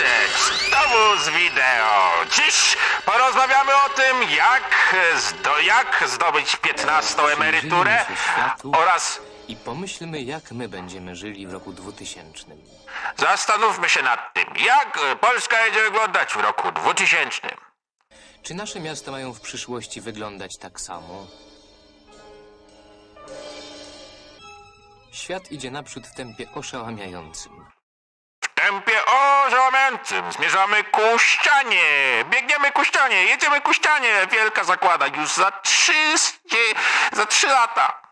znowu z wideo. Dziś porozmawiamy o tym, jak zdobyć 15. emeryturę oraz I pomyślmy, jak my będziemy żyli w roku 2000. zastanówmy się nad tym, jak Polska będzie wyglądać w roku 2000. Czy nasze miasta mają w przyszłości wyglądać tak samo? Świat idzie naprzód w tempie oszałamiającym. W tempie ożałamiającym zmierzamy ku ścianie. Biegniemy ku ścianie, jedziemy ku ścianie. Wielka zakłada już za 3 lata.